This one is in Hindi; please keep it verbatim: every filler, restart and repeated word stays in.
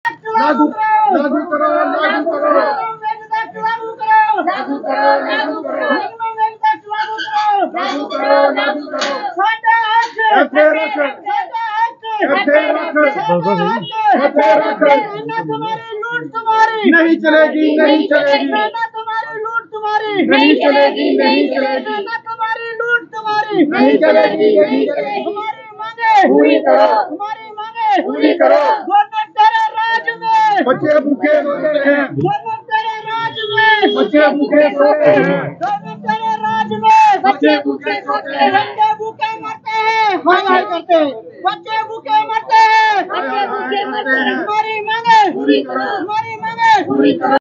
लागू लागू करो लागू करो लागू करो लागू करो लागू करो लागू करो लागू करो साडा हक ਇੱਥੇ ਰੱਖ साडा हक ਇੱਥੇ ਰੱख ਇੱਥੇ रख ना तुम्हारी लूट तुम्हारी नहीं चलेगी नहीं चलेगी ना तुम्हारी लूट तुम्हारी नहीं चलेगी नहीं चलेगी ना तुम्हारी लूट तुम्हारी नहीं चलेगी नहीं चलेगी हमारी मांगे पूरी करो हमारी मांगे पूरी करो गवर्नमेंट तेरे राज में बच्चे भूखे सो रहे हैं गवर्नमेंट तेरे राज में बच्चे भूखे सो रहे हैं गवर्नमेंट तेरे राज में बच्चे भूखे सोते हैं बच्चे भूखे मरते हैं हाय हाय करते हैं बच्चे भूखे मरते हैं बच्चे भूखे मरते हैं हमारी मांगे पूरी करो हमारी मांगे पूरी करो